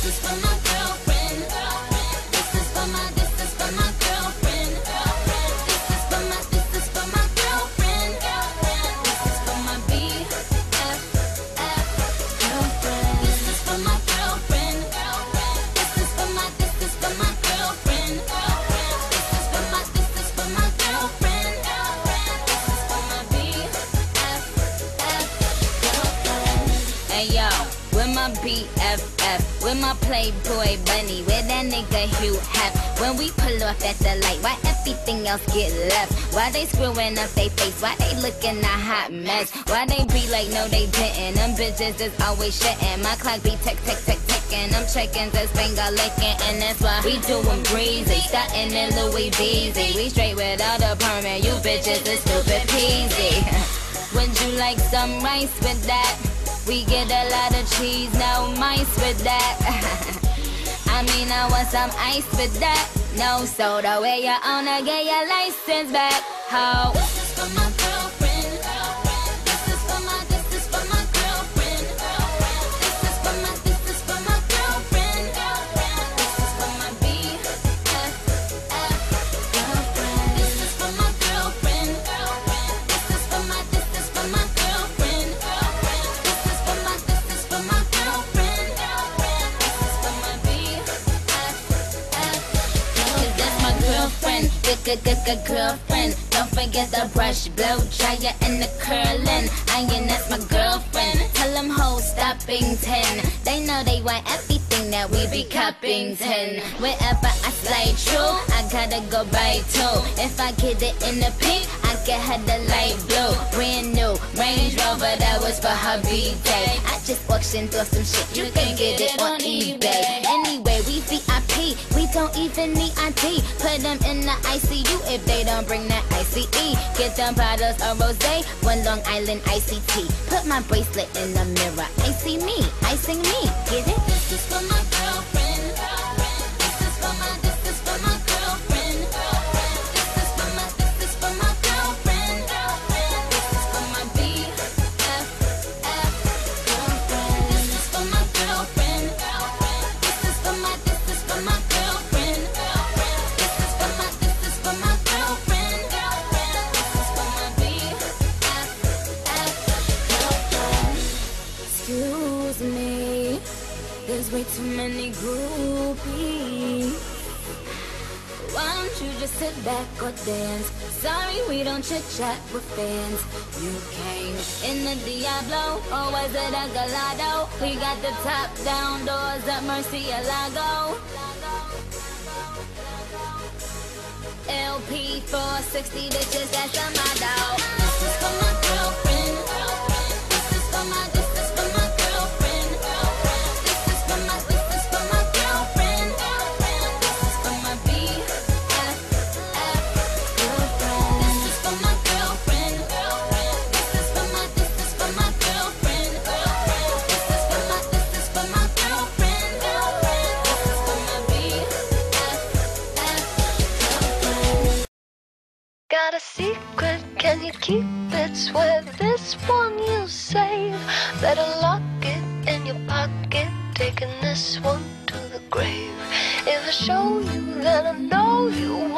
This is for my girlfriend. This is for my girlfriend. This is for my girlfriend. This is for my girlfriend. This is for my BFF girlfriend. This is for my girlfriend. This is for my girlfriend. This is for my girlfriend. This is for my BFF girlfriend. Hey yo, with my BFF, with my playboy bunny, with that nigga Hugh Hef. When we pull off at the light, why everything else get left? Why they screwing up they face? Why they looking a hot mess? Why they be like, no they didn't? Them bitches is always shitting. My clock be tick, tick, tick, ticking. I'm checking this finger licking, and that's why we doing breezy. Starting in Louis Beezy. We straight without a permit. You bitches is stupid peasy. Would you like some rice with that? We get a lot of cheese, no mice with that. I mean, I want some ice with that. No soda, where you wanna get your license back, ho. This is for my girlfriend. This is for my girlfriend. This is for my girlfriend. This is for my girlfriend. This is for my BFF girlfriend. This is for my girlfriend. This is for my girlfriend. This is for my girlfriend. This is for my girlfriend. This is for my BFF. That's my girlfriend, good girlfriend. Don't forget the brush, blow dryer, and the curling iron. That's my girlfriend. Tell them hoes stop being 10. They know they want everything that we be cupping 10. Wherever I slide true, I gotta go by two. If I get it in the pink, I get her the light blue. Brand new Range Rover, that was for her B-Day. I just auctioned off some shit, you can get it on eBay. Anyway, we VIP, we don't even need ID. Put them in the ICU if they don't bring that ICE. Get them bottles of rosé, one Long Island ICT. Put my bracelet in the mirror, I see me, I sing me. Get it? This is for my girlfriend. This is for my girlfriend. This is for my girlfriend. This is for my girlfriend. This is for my BFF girlfriend. This is for my girlfriend. This is for my girlfriend. This is for my girlfriend. This is for my girlfriend. This is for my BFF girlfriend. Excuse me, there's way too many groupies. Why don't you just sit back or dance? Sorry, we don't chit-chat with fans. You came in the Diablo, or was it a Gallardo? We got the top-down doors at Murcielago. LP 460 bitches, that's a motto. This is for my girlfriend. This is for my girlfriend. This is for my girlfriend. This is for my girlfriend. This is for my BFF girlfriend. This is for my girlfriend. This is for my girlfriend. This is for my girlfriend. This is for my girlfriend. This is for my BFF girlfriend. Got a secret, can you keep it? Swear this one you save. Better lock it in your pocket, taking this one to the grave. If I show you, then I know you